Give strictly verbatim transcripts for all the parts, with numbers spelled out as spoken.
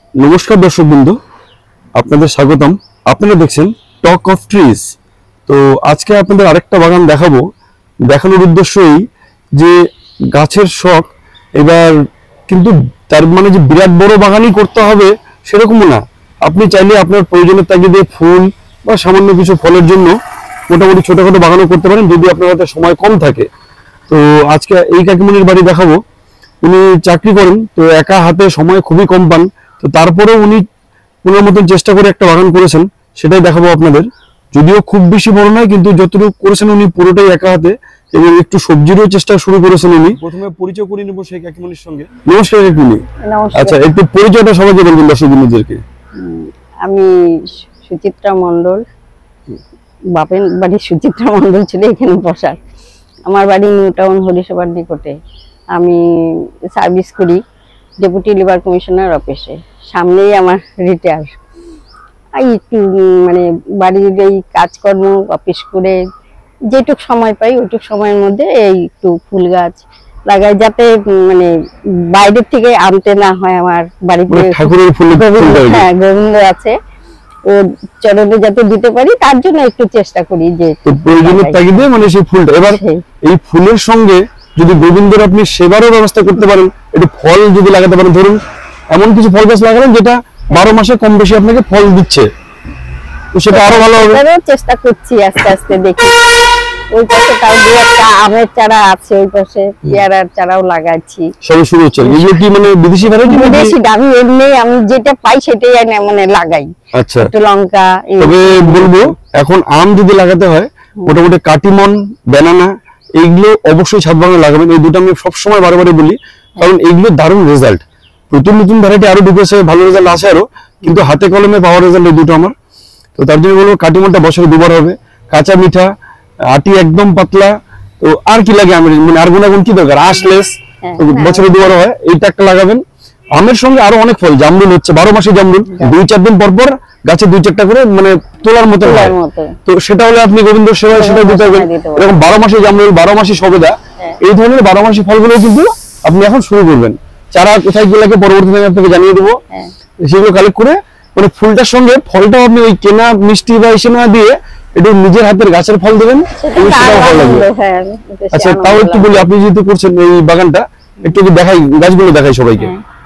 নমস্কার দর্শক বন্ধু, আপনাদের স্বাগতম। আপনারা দেখছেন টক অফ ট্রিজ। তো আজকে আপনাদের আরেকটা বাগান দেখাবো। দেখানোর উদ্দেশ্যই যে গাছের শখ, এবার কিন্তু তার মানে যে বিরাট বড় বাগানই করতে হবে সেরকমও না। আপনি চাইলে আপনার প্রয়োজনের তাগিদে ফুল বা সামান্য কিছু ফলের জন্য মোটামুটি ছোটখাটো বাগানও করতে পারেন, যদি আপনার হাতে সময় কম থাকে। তো আজকে এই কাকিমণির বাড়ি দেখাবো। উনি চাকরি করেন, তো একা হাতে সময় খুবই কম পান। তো তারপরেও উনি ওনার মতন চেষ্টা করে একটা বাগান করেছেন, সেটাই দেখাবো আপনাদের। যদিও খুব বেশি বড় নয়, কিন্তু যতটুকু করেছেন উনি পুরোটাই একা হাতে, এবং একটু সবজিরও চেষ্টা শুরু করেছেন উনি। প্রথমে পরিচয় করে নেবো সেই কাকিমণির সঙ্গে। নমস্কার কাকিমণি। আচ্ছা, একটু পরিচয়টা সবাইকে বলবেন দর্শক বন্ধুদেরকে। আমি সুচিত্রা মণ্ডল, বাপের বাড়ি সুচিত্রা মণ্ডল ছিল এখানে বসার। আমার বাড়ি নিউ টাউন হরিসভার নিকটে। আমি সার্ভিস করি ডেপুটি লিভার কমিশনার অফিসে। সামনেই আমার রিটায়ার। এই একটু মানে বাড়ির এই কাজকর্ম অফিস করে যেটুক সময় পাই ওইটুক সময়ের মধ্যে এই একটু ফুল গাছ লাগাই, যাতে মানে বাইরের থেকে আনতে না হয়। আমার বাড়িতে হ্যাঁ গোবিন্দ আছে, ও চরণে যাতে দিতে পারি তার জন্য একটু চেষ্টা করি যে প্রয়োজনের তাগিদে মানে সেই ফুলটা। এবার এই ফুলের সঙ্গে যদি গোবিন্দের আপনি সেবারও ব্যবস্থা করতে পারেন, একটু ফল যদি লাগাতে পারেন, ধরুন এমন কিছু ফল গাছ লাগাবেন যেটা বারো মাসে কম বেশি আপনাকে ফল দিচ্ছে, তো সেটা আরো ভালো হবে। চেষ্টা করছি আস্তে আস্তে, দেখি। ওই পাশে তাও দু একটা আমের চারা আছে, ওই পাশে পেয়ারার চারাও লাগাচ্ছি। সবে শুরু হচ্ছে। এগুলো কি মানে বিদেশি ভ্যারাইটি? বিদেশি, আমি এমনি আমি যেটা পাই সেটাই আনি মানে লাগাই। আচ্ছা, একটু লঙ্কা। তবে বলবো এখন আম যদি লাগাতে হয়, মোটামুটি কাটিমন, ব্যানানা, এইগুলো অবশ্যই ছাদ বাগানে লাগাবেন। এই দুটো আমি সবসময় বারবারই বলি, কারণ এইগুলো দারুণ রেজাল্ট। নতুন নতুন ভ্যারাইটি আরো ঢুকেছে, ভালো রেজাল্ট আসে আরো, কিন্তু হাতে কলমে পাওয়ার রেজাল্ট এই দুটো আমার। তো তার জন্য বলবো কাটিমনটা বছরে দুবার হবে। কাঁচা মিঠা, আটি একদম পাতলা। তো আর কি লাগে আমের, মানে আর গুণাগুণ কি দরকার? আশলেস বছরে দুবার হয়, এইটা একটা লাগাবেন। আমের সঙ্গে আরো অনেক ফল, জামরুল হচ্ছে বারো মাসে জামরুল, দুই চার দিন পর পর গাছে দুই চারটা করে মানে তোলার মতো হয়। তো সেটা হলে আপনি গোবিন্দ সেবায় সেটা দিতে পারবেন। এরকম বারো মাসে জামরুল, বারো মাসে সবেদা, এই ধরনের বারো মাসি ফলগুলো কিন্তু আপনি এখন শুরু করবেন। চারা কোথায় গুলাকে পরবর্তীতে আমি আপনাকে জানিয়ে দেবো, সেগুলো কালেক্ট করে মানে ফুলটার সঙ্গে ফলটাও আপনি ওই কেনা মিষ্টি বা এসে না দিয়ে একটু নিজের হাতের গাছের ফল দেবেন, সেটাও ভালো লাগবে। আচ্ছা, তাও একটু বলি, আপনি যেহেতু করছেন এই বাগানটা, একটু দেখাই, গাছগুলো দেখাই সবাইকে।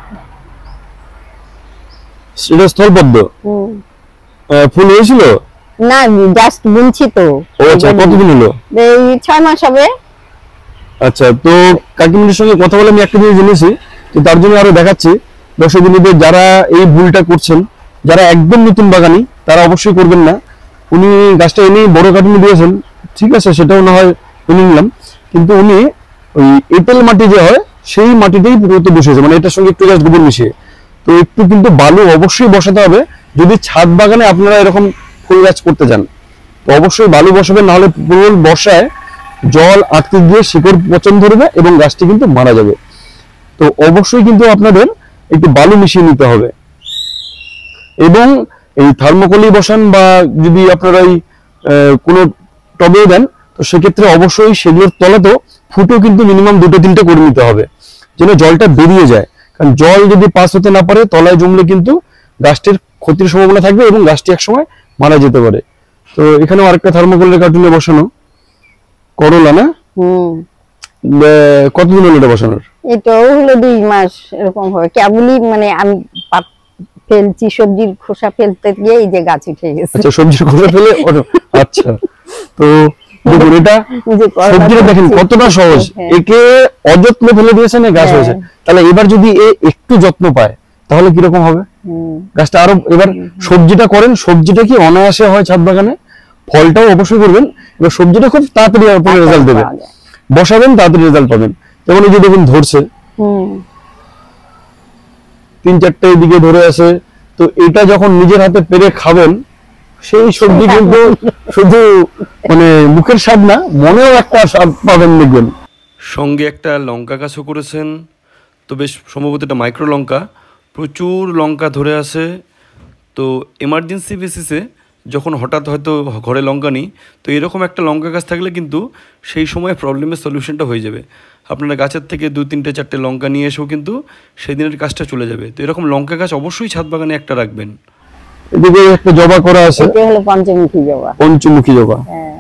সেটা স্থলপদ্ম ফুল হয়েছিল না, জাস্ট বুনছি তো। ও আচ্ছা, কতদিন হলো? এই ছয় মাস হবে। আচ্ছা, তো কাকিমণির সঙ্গে কথা বলে আমি একটা জিনিস জেনেছি, তো তার জন্য আরো দেখাচ্ছি দর্শক বন্ধুদের, যারা এই ভুলটা করছেন, যারা একদম নতুন বাগানি, তারা অবশ্যই করবেন না। উনি গাছটা এনে বড় কাটিয়ে দিয়েছেন, ঠিক আছে, সেটাও না হয় মেনে নিলাম, কিন্তু উনি ওই এঁটেল মাটি যে হয় সেই মাটিটাই পুরোতে বসেছে, মানে এটার সঙ্গে একটু জাস্ট গোবর মিশিয়ে। তো একটু কিন্তু বালু অবশ্যই বসাতে হবে যদি ছাদ বাগানে আপনারা এরকম ফুল গাছ করতে চান। তো অবশ্যই বালু বসাবেন, নাহলে পুরো বর্ষায় জল আটকে গিয়ে শিকড় পচন ধরবে এবং গাছটি কিন্তু মারা যাবে। তো অবশ্যই কিন্তু আপনাদের একটু বালু মিশিয়ে নিতে হবে। এবং এই থার্মোকলি বসান বা যদি আপনারা এই কোনো টবে দেন, তো সেক্ষেত্রে অবশ্যই সেগুলোর তলাতেও ফুটো কিন্তু মিনিমাম দুটো তিনটে করে নিতে হবে, যেন জলটা বেরিয়ে যায়। কারণ জল যদি পাস হতে না পারে, তলায় জমলে কিন্তু গাছটির ক্ষতির সম্ভাবনা থাকবে এবং গাছটি একসময় মারা যেতে পারে। তো এখানেও আরেকটা থার্মোকলের কার্টুনে বসানো করলা, না? হুম, কতদিন হলো এটা বসানোর? এটাও হলো দুই মাস এরকম হবে। কেবলই মানে আমি ফেলছি, সবজির খোসা ফেলতে গিয়ে এই যে গাছ উঠে গেছে। আচ্ছা, সবজির খোসা ফেলে? আচ্ছা, তো দেখুন এটা সবজিটা দেখেন কতটা সহজ, একে অযত্ন ফেলে দিয়েছেন, গাছ হয়েছে। তাহলে এবার যদি এ একটু যত্ন পায় তাহলে কিরকম হবে গাছটা আরো। এবার সবজিটা করেন, সবজিটা কি অনায়াসে হয় ছাদ বাগানে, ফলটাও অবশ্যই করবেন। এবার সবজিটা খুব তাড়াতাড়ি আপনার রেজাল্ট দেবে, বসাবেন তাড়াতাড়ি রেজাল্ট পাবেন। যেমন এই যে দেখুন ধরছে, তিন চারটে দিকে ধরে আছে। তো এটা যখন নিজের হাতে পেরে খাবেন, সেই সবজি কিন্তু শুধু মানে মুখের স্বাদ না, মনেও একটা স্বাদ পাবেন দেখবেন। সঙ্গে একটা লঙ্কা গাছও করেছেন, তো বেশ সম্ভবত এটা মাইক্রো লঙ্কা, প্রচুর লঙ্কা ধরে আছে। তো এমার্জেন্সি বেসিসে যখন হঠাৎ হয়তো ঘরে লঙ্কা নেই, তো এরকম একটা লঙ্কা গাছ থাকলে কিন্তু সেই সময় প্রবলেমের সলিউশনটা হয়ে যাবে। আপনারা গাছের থেকে দুই তিনটে চারটে লঙ্কা নিয়ে এসেও কিন্তু সেই দিনের কাজটা চলে যাবে। তো এরকম লঙ্কা গাছ অবশ্যই ছাদ বাগানে একটা রাখবেন। এদিকে একটা জবা করা আছে, এটা হলো পঞ্চমুখী জবা। পঞ্চমুখী জবা, হ্যাঁ,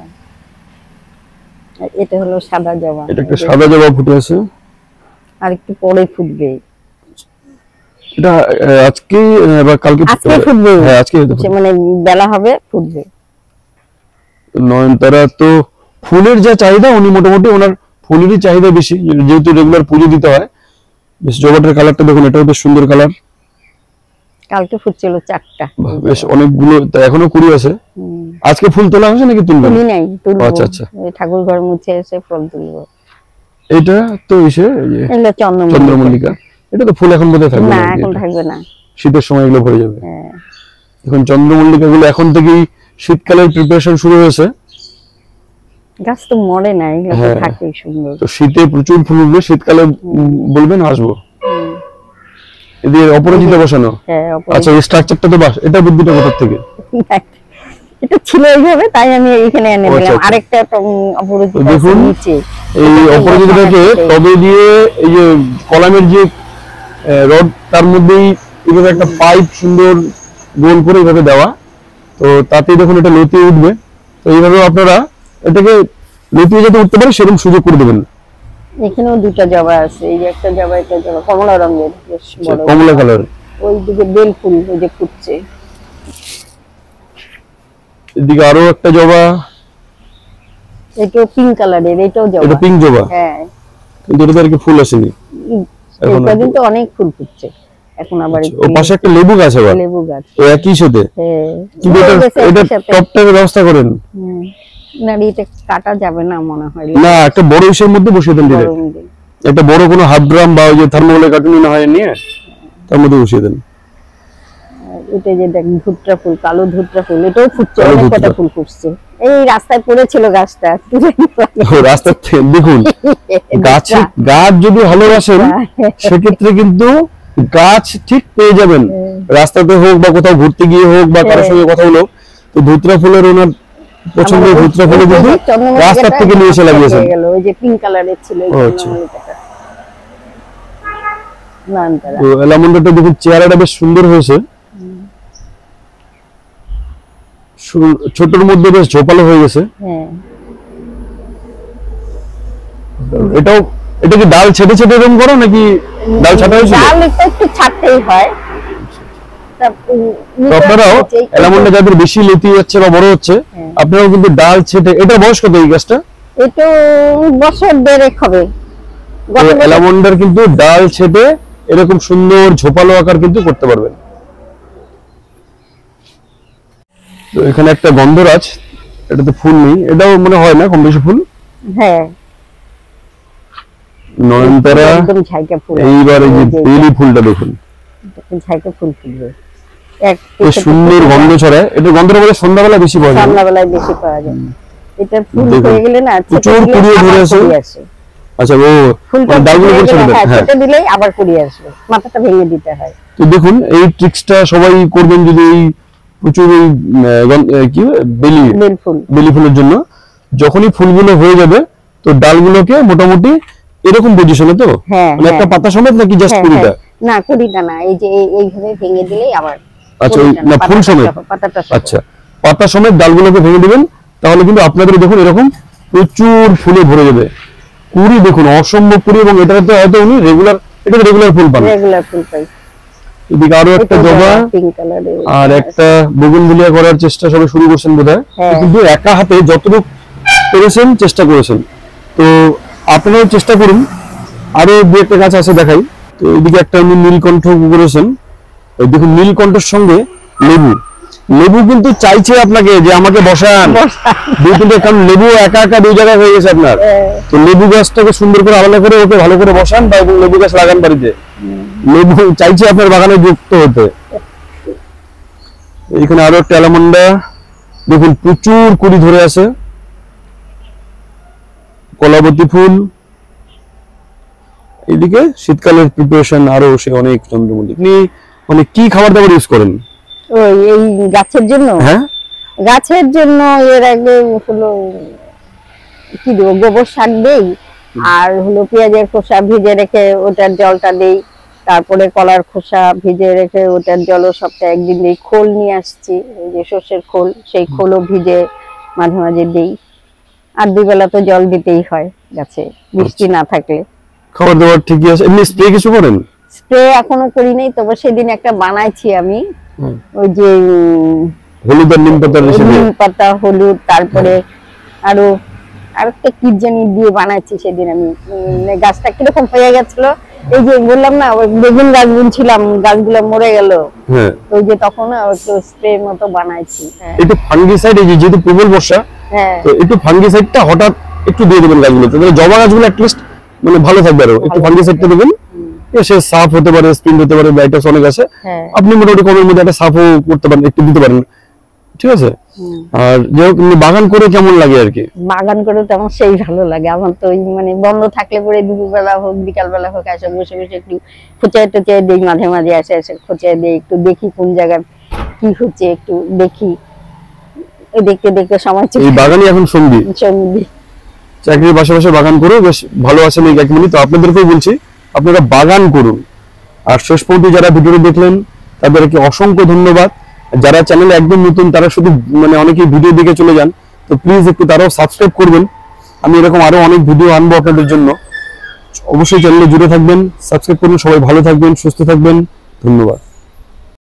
এটা হলো সাদা জবা। এটা একটা সাদা জবা ফুটে আছে, আর একটু পরে ফুটবে। এটা আজকে বা কালকে আজকে ফুটবে। হ্যাঁ আজকে হয়তো ফুটবে, মানে বেলা হবে ফুটবে। নয়নতারা তো ফুলের যা চাহিদা, উনি মোটামুটি ওনার ফুলেরই চাহিদা বেশি, যেহেতু রেগুলার পুজো দিতে হয়। বেশ জবাটার কালারটা দেখুন, এটাও বেশ সুন্দর কালার। কালকে ফুটছিল চারটা, বেশ অনেকগুলো, এখনো কুড়ি আছে। আজকে ফুল তোলা হয়েছে নাকি তুলবেন? তুলি নাই, তুলবো। আচ্ছা আচ্ছা, ঠাকুর ঘর মুছে এসে ফুল তুলবো। এটা তো এসে এগুলো চন্দ্রমল্লিকা। চন্দ্রমল্লিকা, এটা তো ফুল এখন বোধহয় থাকবে না, না, এখন থাকবে না, শীতের সময় এগুলো ভরে যাবে। হ্যাঁ, এখন চন্দ্রমল্লিকা গুলো এখন থেকেই শীতকালের প্রিপারেশন শুরু হয়েছে। গাছ তো মরে না, এগুলো তো হ্যাঁ। থাকে সুন্দর। তো শীতে প্রচুর ফুল উঠবে, শীতকালে বলবেন আসবো। এদিকে অপরাজিতা বসানো। হ্যাঁ, আচ্ছা, এই স্ট্রাকচারটা তো বাস, এটা বুদ্ধিটা কোথা থেকে? এটা ছিল এইভাবে, তাই আমি এখানে এনে আচ্ছা, দিলাম। আচ্ছা। আরেকটা অপরাজিতা আছে দেখুন, নিচে। এই অপরাজিতাটাকে তবে দিয়ে এই যে কলামের যে রড, তার মধ্যেই এইভাবে একটা পাইপ সুন্দর গোল করে এইভাবে দেওয়া, তো তাতেই দেখুন এটা লতিয়ে উঠবে। তো এইভাবে আপনারা এটাকে লতিয়ে যাতে উঠতে পারে সেরকম সুযোগ করে দেবেন। এখানেও দুটো জবা আছে, এই যে একটা জবা, একটা জবা কমলা রঙের, বেশ বড় কমলা কালার। ওই দিকে বেল ফুল ওই যে ফুটছে। এদিকে আরো একটা জবা, এটাও পিঙ্ক কালারের, এটাও জবা। এটা পিঙ্ক জবা, হ্যাঁ, কিন্তু এটাতে আর কি ফুল আসেনি। এখন এটা কিন্তু অনেক ফুল ফুটছে এখন। আবার ও পাশে একটা লেবু গাছ, আবার লেবু গাছ। ও একই সাথে। হ্যাঁ, কিন্তু এটা এটা টপটাকে ব্যবস্থা করেন হুম, না এটা কাটা যাবে না মনে হয়। না, একটা বড় ইসের মধ্যে বসিয়ে দেন ডিরেক্ট। গরম দিন। একটা বড় কোনো হাফ ড্রাম বা ওই যে থার্মোকলের কার্টুন না হয় নিয়ে তার মধ্যে বসিয়ে দেন। এটা যে দেখ ধুত্রা ফুল, কালো ধুত্রা ফুল, এটাও ফুটছে, কালো অনেক কটা ধুত্রা। ফুল ফুটছে। এই রাস্তায় পড়েছিল গাছটা, তুলে নিয়ে ও রাস্তার থেকে দেখুন, গাছে গাছ যদি ভালোবাসেন সেক্ষেত্রে কিন্তু গাছ ঠিক পেয়ে যাবেন, রাস্তাতে হোক বা কোথাও ঘুরতে গিয়ে হোক বা কারোর সঙ্গে কথা হলো। তো ধুত্রা ফুলের ওনার পছন্দের ধুত্রা ফুল কিন্তু রাস্তার থেকে নিয়ে এসে লাগিয়েছেন। ওই যে পিঙ্ক কালারের ছিল এই ও আচ্ছা। চন্দ্রমল্লিকাটা। নয়নতারা। তো এলামন্ডাটা দেখুন চেহারাটা বেশ সুন্দর হয়েছে, সু- ছোটর মধ্যে বেশ ঝোপালো হয়ে গেছে। হ্যাঁ, এটাও, এটা কি ডাল ছেটে ছেটে এরকম করো নাকি ডাল ছাটা হয়েছিল? ডাল একটু একটু ছাড়তেই হয়। তা, উম, তো আপনারাও নিচে একটু- এলামন্ডা যাদের বেশি লেতি যাচ্ছে বা বড় হচ্ছে, হ্যাঁ। আপনারাও কিন্তু ডাল ছেটে, এটা বয়স কত এই গাছটা? একটু বছর দেড়েক হবে। তো গত বছর- এলামন্ডার কিন্তু ডাল ছেটে এরকম সুন্দর ঝোপালো আকার কিন্তু করতে পারবেন। তো এখানে একটা গন্ধরাজ, এটাতে ফুল নেই, এটাও মনে হয় না কম বেশি ফুল। হ্যাঁ, নয়নতারা, একদম ঝাইকা ফুল। এইবার এই যে এই যে বেলি ফুলটা দেখুন, ঝাইকা ফুল ফুটবে। এক বেশ সুন্দর গন্ধ ছড়ায়। এটা গন্ধটা বলে সন্ধ্যাবেলা বেশি পাওয়া যায়। সন্ধ্যাবেলায় বেশি পাওয়া যায়। এটা ফুল দেখুন, হয়ে গেলে না ছেটে প্রচুর দিলে কুড়িয়ে আবার ধরে আছে। কুড়িয়ে আসে। আচ্ছা, ও ফুলটা মানে ডালগুলো হয়ে করে ছেড়ে গেলে, দেন। হ্যাঁ, হ্যাঁ, ছেটে দিলেই আবার কুড়িয়ে আসবে, মাথাটা ভেঙে দিতে হয়। তো দেখুন এই ট্রিক্সটা সবাই করবেন যদি এই প্রচুর এই উম, আহ, গন- আহ, কি বেলি বেল ফুল। বেলি ফুলের জন্য। যখনই ফুলগুলো হয়ে যাবে তো ডালগুলোকে মোটামুটি এরকম পজিশনে, তো হ্যাঁ, মানে একটা হ্যাঁ। পাতা সমেত নাকি জাস্ট হ্যাঁ, কুড়িটা? হ্যাঁ। না, কুড়িটা না, এই যে এই- এইভাবে ভেঙে দিলেই আবার আচ্ছা, ওই কুড়িটা না ফুল পাতাটা সমেত। সহ, পাতাটা সহ। আচ্ছা, পাতা সমেত ডালগুলোকে ভেঙে দিবেন, তাহলে কিন্তু আপনাদের দেখুন এরকম প্রচুর ফুলে ভরে যাবে। কুড়ি দেখুন, অসম্ভব কুড়ি, এবং এটাতে হয়তো উনি রেগুলার, এটা রেগুলার ফুল পান। রেগুলার ফুল পাই। এদিকে আরো একটা জবা পিঙ্ক কালারের। আর একটা বগুনভিলিয়া করার চেষ্টা সবাই শুরু করছেন বোধহয়, হ্যাঁ। কিন্তু একা হাতে যতটুকু পেরেছেন চেষ্টা করেছেন। তো আপনারাও চেষ্টা করুন। আরো দু একটা গাছ আছে দেখাই। তো এদিকে একটা উনি নীলকণ্ঠ করেছেন, এই দেখুন নীলকণ্ঠের সঙ্গে লেবু। লেবু কিন্তু চাইছে আপনাকে যে আমাকে বসান দুই তিনটে, কারণ লেবু একা একা দুই জায়গায় হয়ে গেছে আপনার। তো লেবু গাছটাকে সুন্দর করে আলাদা করে ওকে ভালো করে বসান, বা এবং লেবু গাছ লাগান বাড়িতে। লেবু চাইছে আপনার বাগানে যুক্ত হতে। এখানে আরো একটা অ্যালামন্ডা দেখুন, প্রচুর কুড়ি ধরে আছে। কলাবতী ফুল। এদিকে শীতকালের প্রিপারেশন আরো সে অনেক চন্দ্রমল্লিকা। আপনি মানে কি খাবার দাবার ইউজ করেন? ওই এই গাছের জন্য, হ্যাঁ, গাছের জন্য এর আগে হলো কি দেবো, গোবর সার দেই, আর হলো পেঁয়াজের খোসা ভিজে রেখে ওটার জলটা দেই, তারপরে কলার খোসা ভিজে রেখে ওটার জলও সপ্তাহে একদিন দিই। খোল নিয়ে আসছি, এই যে সর্ষের খোল, সেই খোলও ভিজে মাঝে মাঝে দিই। আর দুই বেলা তো জল দিতেই হয় গাছে, বৃষ্টি না থাকলে। খাবার দাবার ঠিকই আছে। এমনি স্প্রে কিছু করেন? স্প্রে এখনো করি নাই, তবে সেদিন একটা বানাইছি আমি, হুম। ওই যে উম, হলুদ আর নিম পাতার রেসিপি। নিম পাতা, হলুদ, তারপরে আরো আরেকটা কি জানি দিয়ে বানাইছি সেদিন আমি। উম, গাছটা কিরকম হয়ে গেছিল, এই যে বললাম না ওই বেগুন গাছ বুনছিলাম, গাছগুলো মরে গেল, হ্যাঁ ওই যে তখন একটু স্প্রে মতো বানাইছি। হ্যাঁ একটু ফাঙ্গিসাইড, এই যে যেহেতু প্রবল বর্ষা, হ্যাঁ তো একটু ফাঙ্গিসাইডটা হঠাৎ একটু দিয়ে দেবেন গাছগুলোতে, তাহলে জবা গাছগুলো অ্যাটলিস্ট মানে ভালো থাকবে। আরো একটু ফাঙ্গিসাইডটা দেবেন, সে সাফ হতে পারে, স্পিন হতে পারে, ব্রাইটাস অনেক আছে। হ্যাঁ আপনি মোটামুটি কমের মধ্যে একটা সাফও করতে পারেন, একটু দিতে পারেন, ঠিক আছে। হুম। আর যাই হোক, এমনি বাগান করে কেমন লাগে আর কি? বাগান করে তো আমার সেই ভালো লাগে। আমার তো ওই মানে বন্ধ থাকলে পরে দুপুরবেলা হোক বিকালবেলা হোক এসে বসে বসে একটু খোঁচায় টোচায় দিই, মাঝে মাঝে এসে এসে খোঁচায় দিই, একটু দেখি কোন জায়গায় কি হচ্ছে একটু দেখি, ওই দেখতে দেখতে সময় এই বাগানই এখন সঙ্গী। সঙ্গী। চাকরির পাশাপাশি বাগান করে বেশ ভালো আছেন এই কাকিমণি। তো আপনাদেরকেও বলছি আপনারা বাগান করুন। আর শেষ পর্যন্ত যারা ভিডিওটি দেখলেন তাদেরকে অসংখ্য ধন্যবাদ। যারা চ্যানেলে একদম নতুন তারা শুধু মানে অনেকেই ভিডিও দেখে চলে যান, তো প্লিজ একটু তারাও সাবস্ক্রাইব করবেন। আমি এরকম আরো অনেক ভিডিও আনবো আপনাদের জন্য, অবশ্যই চ্যানেলে জুড়ে থাকবেন, সাবস্ক্রাইব করুন। সবাই ভালো থাকবেন, সুস্থ থাকবেন, ধন্যবাদ।